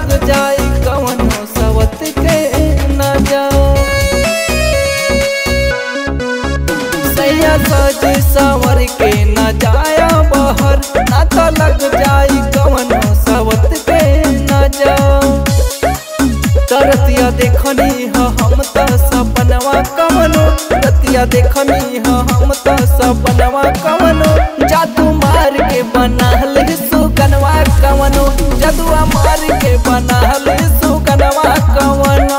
लग जाई कवनो सवत के नजर। सैया सज सवर के न जाया बहर, ना तो लग जाई कवनो सवत के नजर। तरतिया देखनी हम त सपनवा कवनो, रतिया देखनी हम त सपनवा कवनो। जादू मार के बनाल सुगनवा कवनो, जदुआ मार के बनाल सुगनवा कवनो।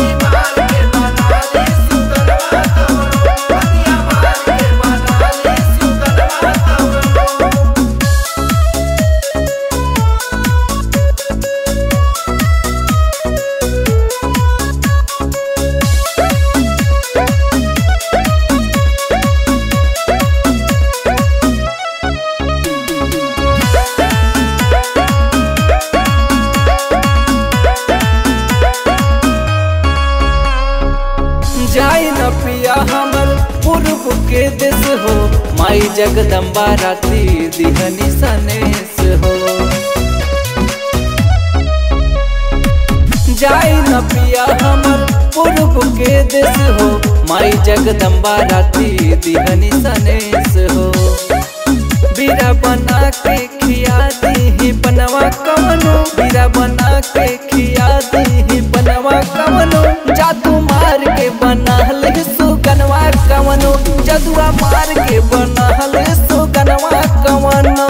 जाई न पिया हमर पूर्व के देश हो, माई जगदम्बा राती दिहनी सनेस हो। जाई न पिया हमर पूर्व के देश हो, माई जगदम्बा राती दिहनी सनेस हो। बीरा बना के खिया दी बनवा कवनो, बीरा बना के खिया दी बनवा कवनो। जादू मार के बनाल सुगनवा कवनो, जदुआ मार के बनाल सुगनवा कवनो।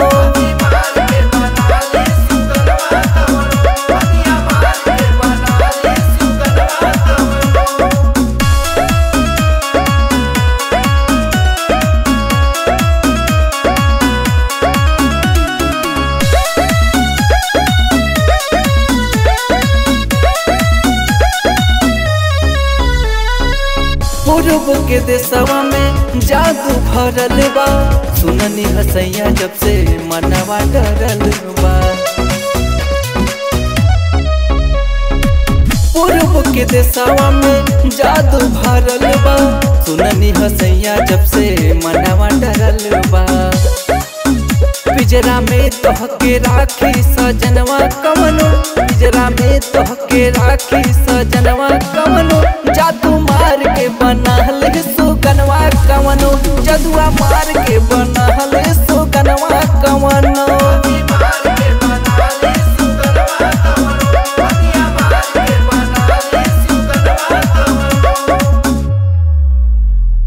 पूर्व के देशवा में जादू भरल बा, सुननी हसैया जब से मनवा डरल बा। पूर्व के देशवा में जादू भरल बा, सुननी हसैया जब से मनवा डरल बा। पिजरा में तोहके राखी सजनवा कवनो, पिजरा में तोहके राखी सजनवा कवनो। जादू मार के बनाल सुगनवा कवनो, जदुआ मार